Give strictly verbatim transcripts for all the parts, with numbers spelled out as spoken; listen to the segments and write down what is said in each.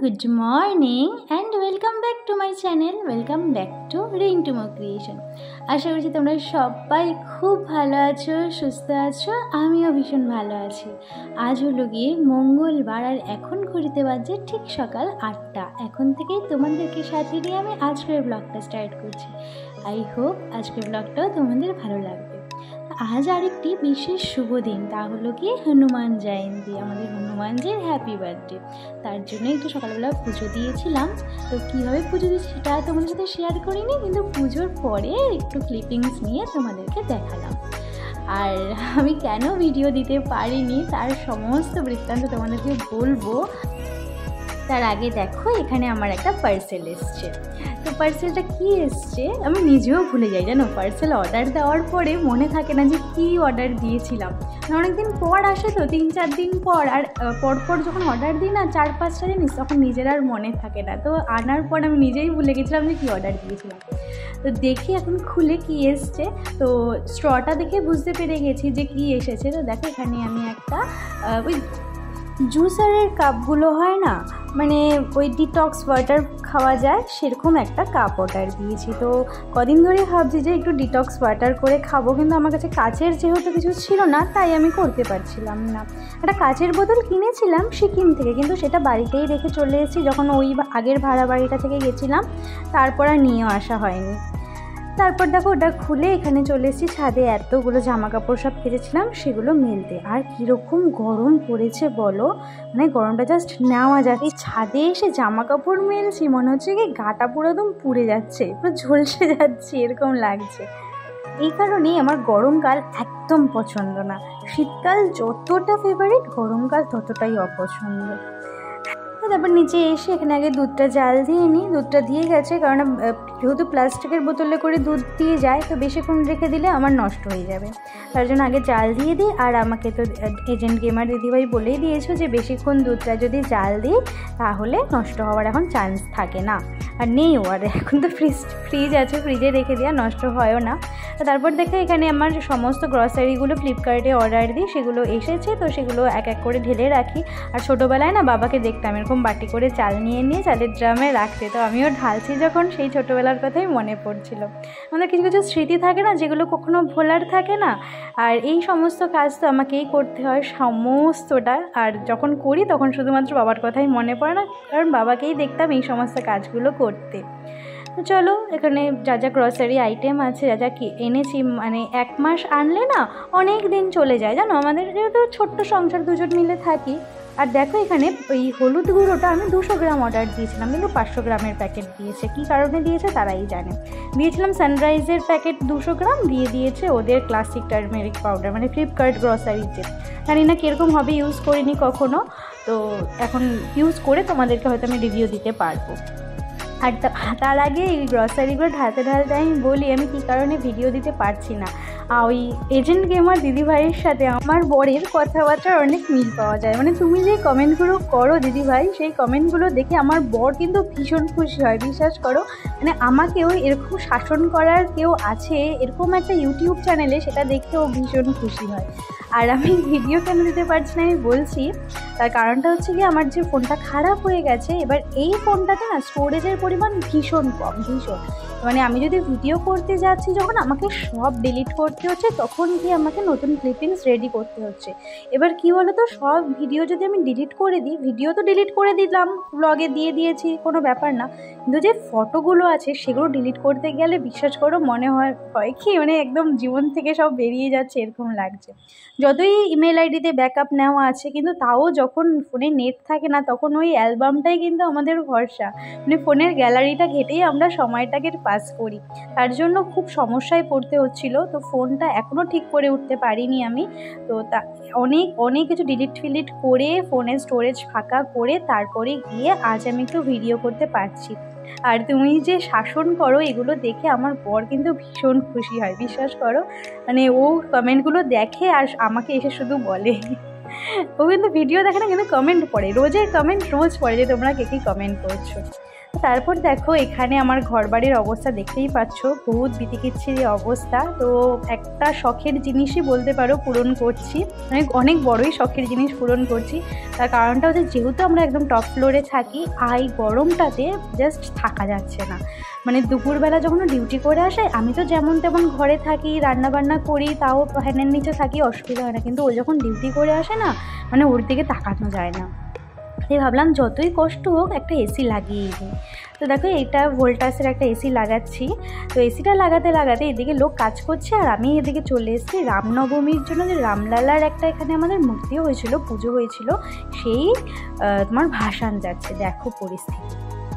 good morning and welcome back to my channel. Welcome back to Rintumo Creation. আশা করছি তোমরা সবাই খুব ভালো আছো, সুস্থ আছো। আমিও ভীষণ ভালো আছি। আজ হলো গিয়ে মঙ্গলবার আর এখন ঘড়িতে বাজে ঠিক সকাল আটটা। এখন থেকেই তোমাদেরকে সাথে নিয়ে আমি আজকের ব্লগটা স্টার্ট করছি। আই হোপ আজকের ব্লগটাও তোমাদের ভালো লাগবে। আজ আরেকটি বিশেষ শুভ দিন, তা হলো কি হনুমান জয়ন্তী, আমাদের হনুমানজির হ্যাপি বার্থডে। তার জন্য একটু সকালবেলা পুজো দিয়েছিলাম। তো কীভাবে পুজো দিয়েছি সেটা তোমাদের সাথে শেয়ার করিনি, কিন্তু পুজোর পরে একটু ক্লিপিংস নিয়ে তোমাদেরকে দেখালাম। আর আমি কেন ভিডিও দিতে পারিনি তার সমস্ত বৃত্তান্ত তোমাদেরকে বলবো। তার আগে দেখো, এখানে আমার একটা পার্সেল এসছে। তো পার্সেলটা কী এসছে আমি নিজেও ভুলে যাই, জানো। পার্সেল অর্ডার দেওয়ার পরে মনে থাকে না যে কী অর্ডার দিয়েছিলাম। অনেকদিন পর আসে তো, তিন চার দিন পর, আর পরপর যখন অর্ডার দিই না চার পাঁচটা জিনিস, তখন নিজের আর মনে থাকে না। তো আনার পর আমি নিজেই ভুলে গেছিলাম যে কী অর্ডার দিয়েছিলাম। তো দেখি এখন খুলে কী এসছে। তো স্ট্রটা দেখে বুঝতে পেরে গেছি যে কী এসেছে। তো দেখো, এখানে আমি একটা ওই জুসারের কাপগুলো হয় না, মানে ওই ডিটক্স ওয়াটার খাওয়া যায় সেরকম একটা কাপ অর্ডার দিয়েছি। তো কদিন ধরে ভাবছি যে একটু ডিটক্স ওয়াটার করে খাবো, কিন্তু আমার কাছে কাচের যেহেতু কিছু ছিল না তাই আমি করতে পারছিলাম না। একটা কাচের বোতল কিনেছিলাম সিকিম থেকে, কিন্তু সেটা বাড়িতেই রেখে চলে এসেছি যখন ওই আগের ভাড়া বাড়িটা থেকে গেছিলাম, তারপর আর নিয়েও আসা হয়নি। তারপর দেখো ওটা খুলে এখানে চলে এসেছি ছাদে। এতগুলো জামা কাপড় সব কেচেছিলাম সেগুলো মেলতে। আর কীরকম গরম পড়েছে বলো, মানে গরমটা জাস্ট নেওয়া যাচ্ছে। ছাদে এসে জামা কাপড় মেলছি, মনে হচ্ছে কি গাটা পুরো একদম পুড়ে যাচ্ছে, পুরো ঝলসে যাচ্ছে, এরকম লাগছে। এই কারণেই আমার গরমকাল একদম পছন্দ না। শীতকাল যতটা ফেভারিট, গরমকাল ততটাই অপছন্দ। তারপর নিচে এসে এখানে আগে দুধটা জাল দিয়ে নিই। দুধটা দিয়ে গেছে, কারণ যেহেতু প্লাস্টিকের বোতলে করে দুধ দিয়ে যায়, তো বেশিক্ষণ রেখে দিলে আমার নষ্ট হয়ে যাবে। তার জন্য আগে জাল দিয়ে দিই। আর আমাকে তো এজেন্ট গেমার দিদিভাই বলেই দিয়েছো যে বেশিক্ষণ দুধটা যদি জাল দিই তাহলে নষ্ট হওয়ার এখন চান্স থাকে না, আর নেইও। আর এখন তো ফ্রিজ ফ্রিজ আছে, ফ্রিজে রেখে দেওয়া, নষ্ট হয়ও না। তারপর দেখো এখানে আমার সমস্ত গ্রসারিগুলো ফ্লিপকার্টে অর্ডার দিই, সেগুলো এসেছে। তো সেগুলো এক এক করে ঢেলে রাখি। আর ছোটোবেলায় না বাবাকে দেখতাম এরকম বাটি করে চাল নিয়ে নিয়ে চালের ড্রামে রাখতে। তো আমিও ঢালছি যখন, সেই ছোটোবেলার কথাই মনে পড়ছিল। আমাদের কিছু কিছু স্মৃতি থাকে না যেগুলো কখনো ভোলার থাকে না। আর এই সমস্ত কাজ তো আমাকেই করতে হয় সমস্তটা। আর যখন করি তখন শুধুমাত্র বাবার কথাই মনে পড়ে না, কারণ বাবাকেই দেখতাম এই সমস্ত কাজগুলো করতে। তো চলো, এখানে যা যা গ্রসারি আইটেম আছে, যা যা কি এনেছি, মানে এক মাস আনলে না অনেক দিন চলে যায়, জানো। আমাদের যেহেতু ছোট্ট সংসার, দুজন মিলে থাকি। আর দেখো এখানে ওই হলুদ গুঁড়োটা আমি দুশো গ্রাম অর্ডার দিয়েছিলাম, কিন্তু পাঁচশো গ্রামের প্যাকেট দিয়েছে। কী কারণে দিয়েছে তারাই জানে। দিয়েছিলাম সানরাইজের প্যাকেট দুশো গ্রাম, দিয়ে দিয়েছে ওদের ক্লাসিক টার্মেরিক পাউডার, মানে ফ্লিপকার্ট গ্রসারিতে। জানি না কীরকম হবে, ইউজ করিনি কখনো। তো এখন ইউজ করে তোমাদেরকে হয়তো আমি রিভিউ দিতে পারবো। আর তার আগে এই গ্রসারিগুলো ঢালতে ঢালতে আমি বলি আমি কী কারণে ভিডিও দিতে পারছি না। ওই এজেন্ট গেমার দিদিভাইয়ের সাথে আমার বরের কথাবার্তার অনেক মিল পাওয়া যায়। মানে তুমি যে কমেন্টগুলো করো দিদিভাই, সেই কমেন্টগুলো দেখে আমার বর কিন্তু ভীষণ খুশি হয়, বিশ্বাস করো। মানে আমাকেও এরকম শাসন করার কেউ আছে এরকম একটা ইউটিউব চ্যানেলে, সেটা দেখেও ভীষণ খুশি হয়। আর আমি ভিডিও কেন দিতে পারছি না আমি বলছি, তার কারণটা হচ্ছে কি, আমার যে ফোনটা খারাপ হয়ে গেছে, এবার এই ফোনটাতে না স্টোরেজের পরিমাণ ভীষণ কম, ভীষণ। মানে আমি যদি ভিডিও করতে যাচ্ছি যখন, আমাকে সব ডিলিট করতে হচ্ছে, তখন কি আমাকে নতুন ক্লিপিংস রেডি করতে হচ্ছে। এবার কি বলো তো, সব ভিডিও যদি আমি ডিলিট করে দিই, ভিডিও তো ডিলিট করে দিলাম, ব্লগে দিয়ে দিয়েছি, কোনো ব্যাপার না, কিন্তু যে ফটোগুলো আছে সেগুলো ডিলিট করতে গেলে বিশ্বাস করো মনে হয় হয় কি, মানে একদম জীবন থেকে সব বেরিয়ে যাচ্ছে এরকম লাগছে। যতই ইমেল আইডিতে ব্যাকআপ নেওয়া আছে, কিন্তু তাও যখন ফোনে নেট থাকে না তখন ওই অ্যালবামটাই কিন্তু আমাদের ভরসা। মানে ফোনের গ্যালারিটা ঘেটেই আমরা সময়টাকে পাস করি। তার জন্য খুব সমস্যায় পড়তে হচ্ছিল। তো ফোনটা এখনও ঠিক করে উঠতে পারিনি আমি। তো তা অনেক অনেক কিছু ডিলিট ফিলিট করে ফোনের স্টোরেজ ফাঁকা করে তারপরে গিয়ে আজ আমি একটু ভিডিও করতে পারছি। আর তুমি যে শাসন করো এগুলো দেখে আমার বর কিন্তু ভীষণ খুশি হয়, বিশ্বাস করো। মানে ও কমেন্টগুলো দেখে আর আমাকে এসে শুধু বলে, ও কিন্তু ভিডিও দেখে না, কিন্তু কমেন্ট পড়ে, রোজের কমেন্ট রোজ পড়ে যে তোমরা কে কী কমেন্ট করছো। তারপর দেখো এখানে আমার ঘরবাড়ির অবস্থা দেখতেই পাচ্ছ, বহুত বিতিকিচ্ছিরি অবস্থা। তো একটা শখের জিনিসই বলতে পারো পূরণ করছি, অনেক অনেক বড়ই শখের জিনিস পূরণ করছি। তার কারণটা হচ্ছে যেহেতু আমরা একদম টপ ফ্লোরে থাকি, আর এই গরমটাতে জাস্ট থাকা যাচ্ছে না। মানে দুপুরবেলা যখন ডিউটি করে আসে, আমি তো যেমন তেমন ঘরে থাকি, রান্নাবান্না করি, তাও ফ্যানের নিচে থাকি, অসুবিধা হয় না। কিন্তু ও যখন ডিউটি করে আসে না, মানে ওর দিকে তাকানো যায় না। তাই ভাবলাম যতই কষ্ট হোক একটা এসি লাগিয়ে দিই। তো দেখো এটা ভোল্টাসের একটা এসি লাগাচ্ছি। তো এসিটা লাগাতে লাগাতে এদিকে লোক কাজ করছে, আর আমি এদিকে চলে এসেছি রামনবমীর জন্য যে রামলালার একটা এখানে আমাদের মূর্তিও হয়েছিল, পুজো হয়েছিল, সেই তোমার ভাসান যাচ্ছে। দেখো পরিস্থিতি,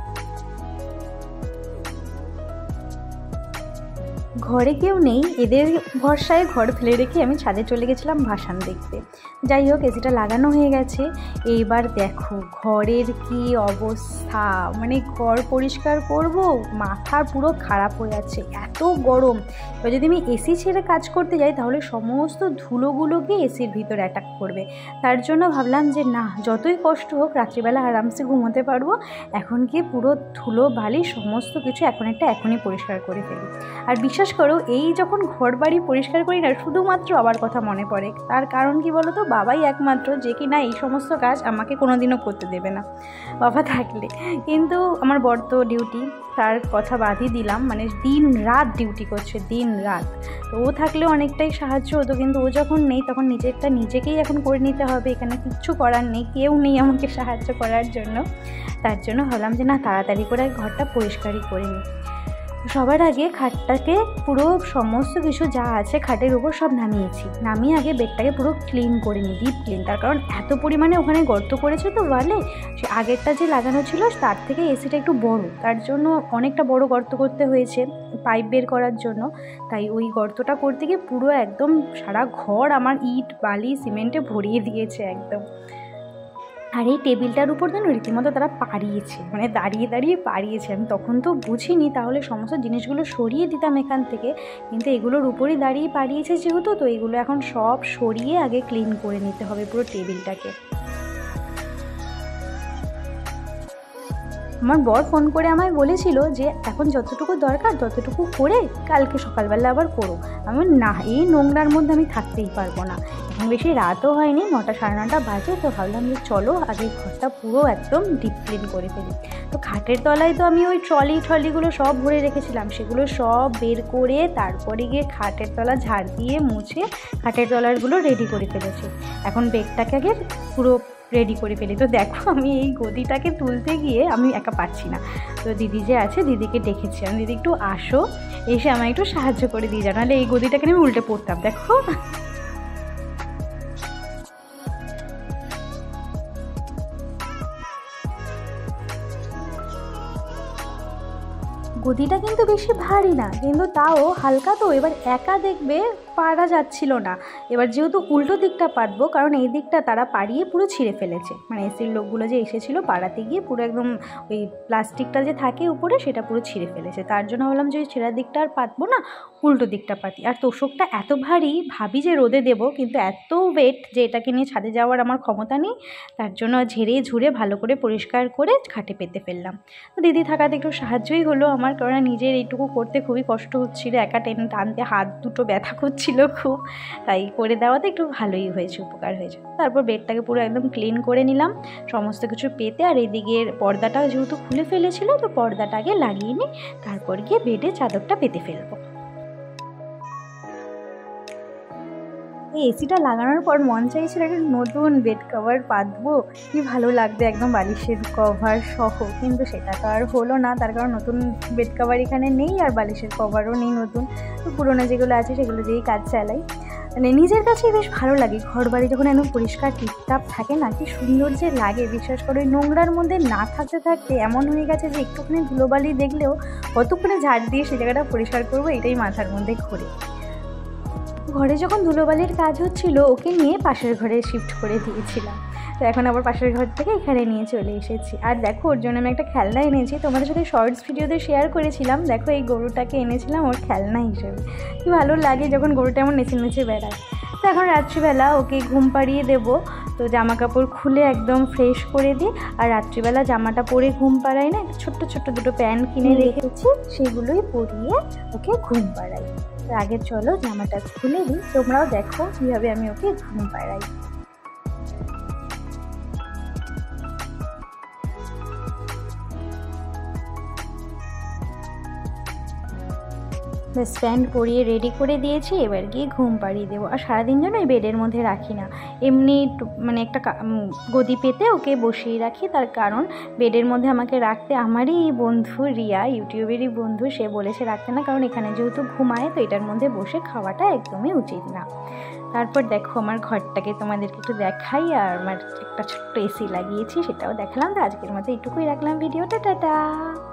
ঘরে কেউ নেই, এদের ভরসায় ঘর ফেলে রেখে আমি ছাদে চলে গেছিলাম ভাসান দেখতে। যাই হোক এসিটা লাগানো হয়ে গেছে। এইবার দেখো ঘরের কি অবস্থা, মানে ঘর পরিষ্কার করব, মাথা পুরো খারাপ হয়ে যাচ্ছে, এত গরম। এবার যদি আমি এসি ছেড়ে কাজ করতে যাই তাহলে সমস্ত ধুলোগুলোকে এসির ভিতরে অ্যাটাক করবে। তার জন্য ভাবলাম যে না, যতই কষ্ট হোক রাত্রিবেলা আরামসে ঘুমোতে পারবো, এখন গিয়ে পুরো ধুলো বালি সমস্ত কিছু এখন একটা এখনই পরিষ্কার করে ফেলি। আর বিশ্বাস করো এই যখন ঘর বাড়ি পরিষ্কার করি না, শুধুমাত্র বাবার কথা মনে পড়ে। তার কারণ কি বলো তো, বাবাই একমাত্র যে কি না এই সমস্ত কাজ আমাকে কোনোদিনও করতে দেবে না বাবা থাকলে। কিন্তু আমার বর তো ডিউটি, তার কথা বাদই দিলাম, মানে দিন রাত ডিউটি করছে, দিন রাত। তো ও থাকলে অনেকটাই সাহায্য হতো, কিন্তু ও যখন নেই তখন নিজেরটা নিজেকেই এখন করে নিতে হবে। এখানে কিচ্ছু করার নেই, কেউ নেই আমাকে সাহায্য করার জন্য। তার জন্য ভাবলাম যে না, তাড়াতাড়ি করে ঘরটা পরিষ্কারই করে নিই। সবার আগে খাটটাকে পুরো সমস্ত কিছু যা আছে খাটের উপর সব নামিয়েছি, নামিয়ে আগে বেডটাকে পুরো ক্লিন করে নিই, ডিপ ক্লিন। তার কারণ এত পরিমাণে ওখানে গর্ত করেছে তো ওয়ালে, সে আগেরটা যে লাগানো ছিল তার থেকে এসিটা একটু বড়, তার জন্য অনেকটা বড় গর্ত করতে হয়েছে পাইপ বের করার জন্য। তাই ওই গর্তটা করতে গিয়ে পুরো একদম সারা ঘর আমার ইট বালি সিমেন্টে ভরিয়ে দিয়েছে একদম। আর এই টেবিলটার উপর যেন রীতিমতো তারা পাড়িয়েছে, মানে দাঁড়িয়ে দাঁড়িয়ে পাড়িয়েছে। আমি তখন তো বুঝিনি, তাহলে সমস্ত জিনিসগুলো সরিয়ে দিতাম এখান থেকে, কিন্তু এগুলোর উপরই দাঁড়িয়ে পাড়িয়েছে যেহেতু, তো এগুলো এখন সব সরিয়ে আগে ক্লিন করে নিতে হবে পুরো টেবিলটাকে। আমার বর ফোন করে আমায় বলেছিল যে এখন যতটুকু দরকার ততটুকু করে কালকে সকালবেলা আবার করো। আমি না, এই নোংরার মধ্যে আমি থাকতেই পারবো না। এখন বেশি রাতও হয়নি, নটা সাড়ে নটা বাজে। তো ভাবলাম যে চলো আগে ঘরটা পুরো একদম ডিপ ক্লিন করে ফেলি। তো খাটের তলায় তো আমি ওই ট্রলি ট্রলিগুলো সব ভরে রেখেছিলাম, সেগুলো সব বের করে তারপরে গিয়ে খাটের তলা ঝাড় দিয়ে মুছে খাটের তলারগুলো রেডি করে ফেলেছি। এখন বেডটাকে আগে পুরো রেডি করে ফেলি। তো দেখো আমি এই গদিটাকে তুলতে গিয়ে আমি একা পারছি না, তো দিদি যে আছে দিদিকে ডেকেছি, আমি দিদি একটু আসো, এসে আমায় একটু সাহায্য করে দিয়ে যাও, নাহলে এই গদিটাকে আমি উল্টে পড়তাম। দেখো গদিটা কিন্তু বেশি ভারী না, কিন্তু তাও হালকা, তো এবার একা দেখবে পারা যাচ্ছিল না। এবার যেহেতু উল্টো দিকটা পাতবো, কারণ এই দিকটা তারা পাড়িয়ে পুরো ছিঁড়ে ফেলেছে, মানে এসির লোকগুলো যে এসেছিলো পাড়াতে গিয়ে পুরো একদম ওই প্লাস্টিকটা যে থাকে উপরে সেটা পুরো ছিঁড়ে ফেলেছে। তার জন্য ভাবলাম যে ওই ছেঁড়ার দিকটা আর পাতবো না, উল্টো দিকটা পাতি। আর তোষকটা এত ভারী, ভাবি যে রোদে দেবো, কিন্তু এত ওয়েট যে এটাকে নিয়ে ছাদে যাওয়ার আমার ক্ষমতা নেই। তার জন্য ঝেড়ে ঝুড়ে ভালো করে পরিষ্কার করে খাটে পেতে ফেললাম। তো দিদি থাকাতে একটু সাহায্যই হলো আমার, কারণ নিজের এইটুকু করতে খুবই কষ্ট হচ্ছিল, একা টেনে টানতে হাত দুটো ব্যথা করছিল খুব, তাই করে দেওয়াতে একটু ভালোই হয়েছে, উপকার হয়েছে। তারপর বেডটাকে পুরো একদম ক্লিন করে নিলাম সমস্ত কিছু পেতে। আর এদিকের পর্দাটা যেহেতু খুলে ফেলেছিল, তো পর্দাটাকে লাগিয়ে নিই, তারপর গিয়ে বেডে চাদরটা পেতে ফেলবো। এই এসিটা লাগানোর পর মন চাইছিল একটা নতুন বেড কভার পাতবো, কি ভালো লাগবে একদম বালিশের কভার সহ, কিন্তু সেটা তো আর হলো না। তার কারণ নতুন বেড কভার এখানে নেই, আর বালিশের কভারও নেই নতুন। তো পুরোনো যেগুলো আছে সেগুলো দিয়েই কাজ চালাই। মানে নিজের কাছেই বেশ ভালো লাগে, ঘর বাড়ি যখন একদম পরিষ্কার টিপটাপ থাকে না, কি সুন্দর যে লাগে। বিশেষ করে ওই নোংরার মধ্যে না থাকতে থাকতে এমন হয়ে গেছে যে একটুখানি ধুলোবালি দেখলেও কতক্ষণে ঝাড় দিয়ে সেই জায়গাটা পরিষ্কার করবো, এটাই মাথার মধ্যে ঘোরে। ঘরে যখন ধুলোবালির কাজ হচ্ছিল, ওকে নিয়ে পাশের ঘরে শিফট করে দিয়েছিলাম। তো এখন আবার পাশের ঘর থেকে এখানে নিয়ে চলে এসেছি। আর দেখো ওর জন্য আমি একটা খেলনা এনেছি, তোমাদের সাথে শর্টস ভিডিওতে শেয়ার করেছিলাম। দেখো এই গরুটাকে এনেছিলাম ওর খেলনা হিসেবে, কি ভালো লাগে যখন গরুটা এমন নেচে নেচে বেড়ায়। তো এখন রাত্রিবেলা ওকে ঘুম পাড়িয়ে দেবো, তো জামা কাপড় খুলে একদম ফ্রেশ করে দিই। আর রাত্রিবেলা জামাটা পরে ঘুম পাড়াই না, ছোট্ট ছোট্ট দুটো প্যান্ট কিনে রেখেছি, সেগুলোই পরিয়ে ওকে ঘুম পাড়াই। তো আগে চলো জামাটা খুলে দিই, তোমরাও দেখো কীভাবে আমি ওকে ঘুম পাড়াই। ব্যাস প্যান্ট পরিয়ে রেডি করে দিয়েছি, এবার গিয়ে ঘুম পাড়িয়ে দেবো। আর সারাদিন যেন এই বেডের মধ্যে রাখি না, এমনি মানে একটা গদি পেতে ওকে বসিয়ে রাখি। তার কারণ বেডের মধ্যে আমাকে রাখতে আমারই বন্ধু রিয়া, ইউটিউবেরই বন্ধু, সে বলেছে রাখতে না, কারণ এখানে যেহেতু ঘুমায় তো এটার মধ্যে বসে খাওয়াটা একদমই উচিত না। তারপর দেখো আমার ঘরটাকে তোমাদেরকে একটু দেখাই, আর আমার একটা ছোট্ট এসি লাগিয়েছি সেটাও দেখালাম। তো আজকের মতো এইটুকুই রাখলাম ভিডিওটা, টাটা।